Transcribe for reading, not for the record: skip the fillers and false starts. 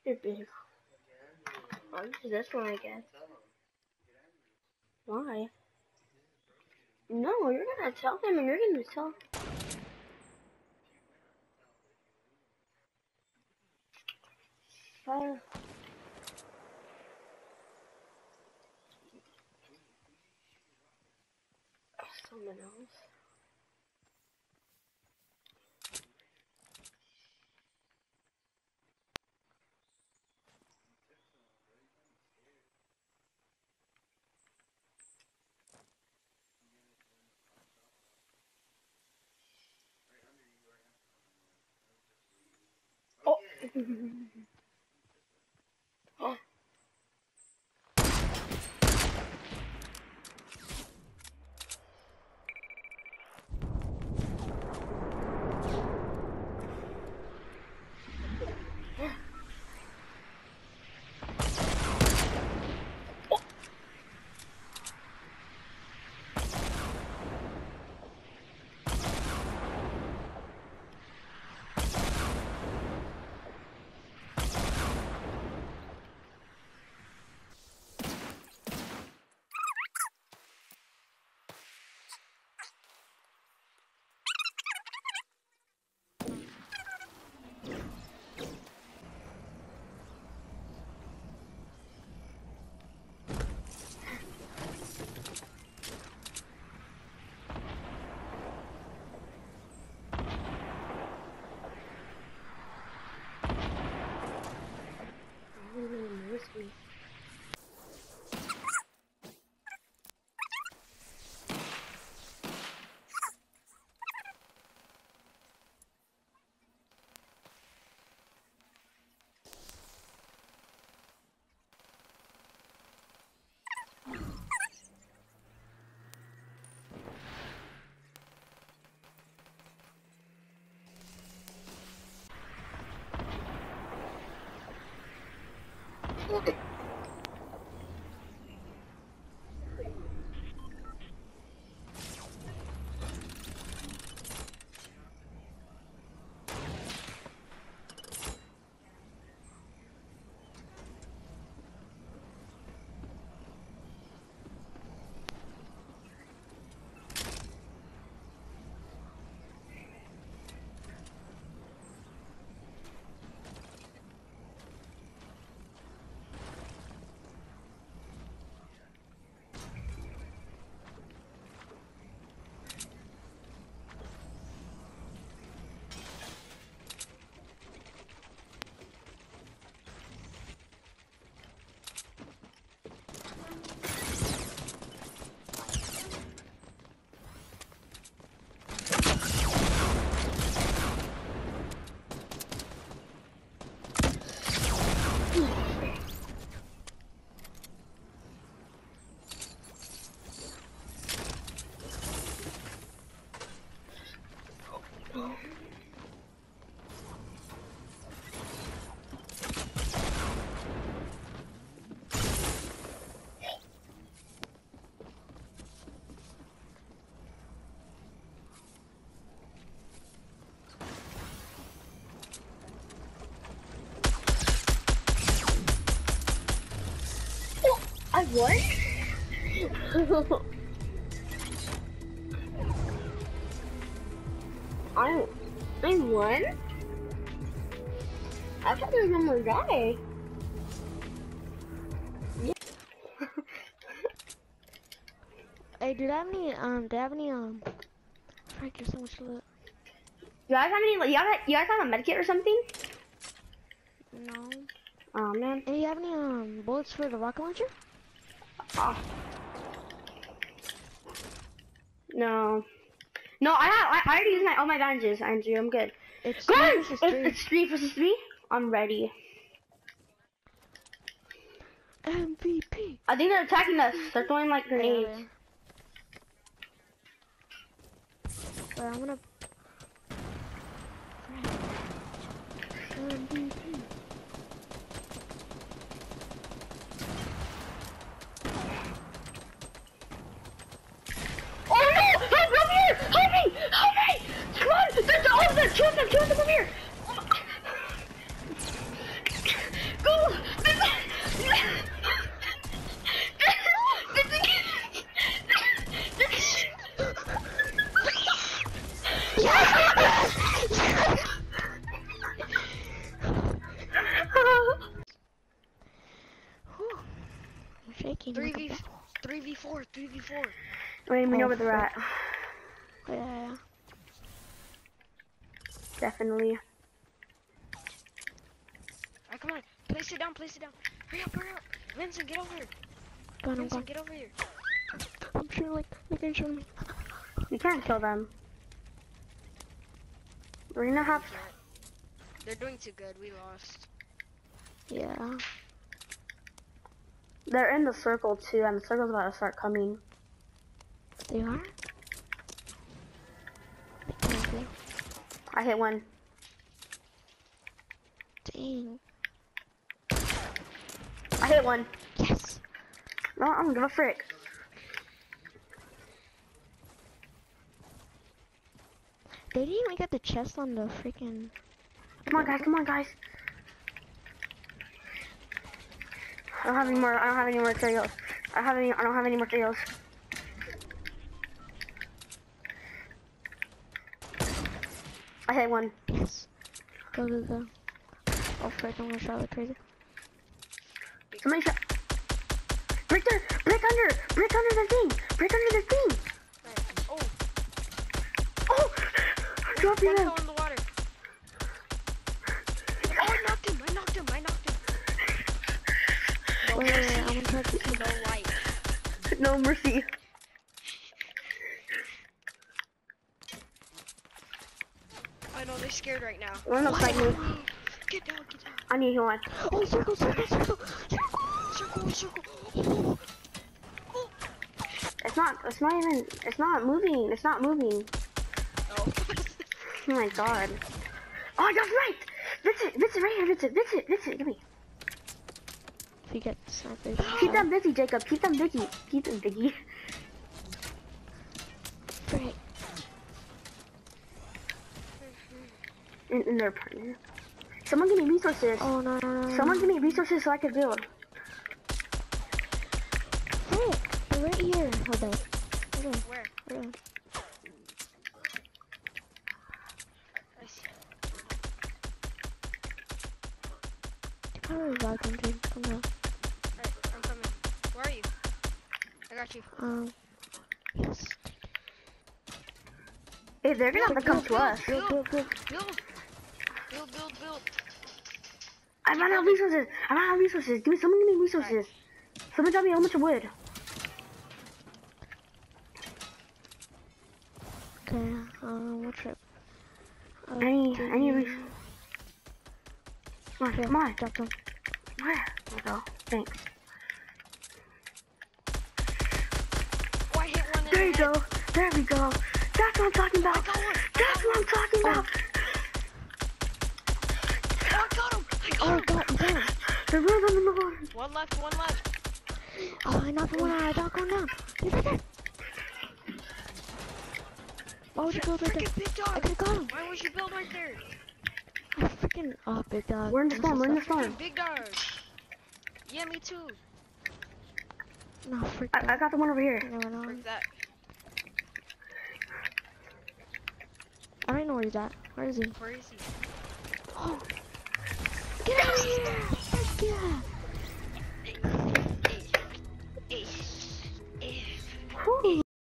You're big. I'll use this one, I guess. Why? No, you're gonna tell him and you're gonna tell. Fire. Someone else. Oh. Oh. I won? I won? I thought there was one more guy. Yeah. Hey, do you have any, Frank, there's so much loot. You guys have any, you guys have a medkit or something? No. Oh man. Hey, you have any, bullets for the rocket launcher? Oh. No. No, I already used all my bandages, Andrew. I'm good. It's Go on! 3 versus 3. It's 3 versus 3. I'm ready. MVP. I think they're attacking us. They're throwing like grenades. But I'm gonna. MVP. Oh no! Help me here! Help me! Help me! Come on! There's all of them! Two of them over here! making like a 3v4, 3v4. I mean, we know Oh, where they're at. Yeah. Definitely. Alright, come on. Place it down, place it down. Hurry up, hurry up. Vincent, get over here. Go on, Vincent, get over here. I'm sure, like, they can show me. You can't kill them. We're gonna have. They're doing too good. We lost. Yeah. They're in the circle too, and the circle's about to start coming. They are? They can't be. I hit one. Dang. I hit one. Yes! No, I don't give a frick. They didn't even get the chest on the freaking... Come on, guys. Come on, guys. I don't have any more. I don't have any more materials. I don't have any materials. I hit one. Yes. Go, go, go. Oh, frick, I'm gonna shot like crazy. Somebody shot. Break under the thing. Break under the thing. Right. Oh, Oh, drop your one gun. fell in the water. Oh, I knocked him. I knocked him. I knocked him. No Wait, mercy. I'm gonna try to... No light. No mercy. I know they're scared right now. One upside me. Get down, get down. I need one. Oh, circle, circle, circle! Circle, circle. Oh. Oh. It's not moving. It's not moving. Oh. Oh my god. Oh, that's right. Vincent, right here, Vincent, give me. If you get snipers... Keep them busy, Jacob. Keep them busy. Frick. In their partner. Someone give me resources. Oh, no, no, no. Someone give me resources so I can build. Frick! They're right here. Hold on. Hold on. Where? Hold on. I see. You can't really rock them, dude. Come on. Alright, I'm coming. Where are you? I got you. Yes. Hey, they're gonna have to come to us. Build, build, build. Build. I ran out of resources. Someone give me resources. Someone drop me a whole bunch of wood. Okay, what trip? I need resources. Come on. Drop them. Where? Oh, thanks. Oh, I hit one in There you the go. head. There we go. That's what I'm talking about. That's what I'm talking about. Oh, I got him. Oh, got him. The room on the water. One left. Oh, I knocked one out. I got going down. He's right there. Why would you build right there? Freaking big I dog. could've got him. Why would you build right there? I freaking... Oh, big dog. We're in the storm. Freaking big dog. Yeah, me too. No, freak I that. got the one over here. Never know. Frick that. I already know where he's at. Where is he? Where is he? Oh. Get out of here! Heck yeah!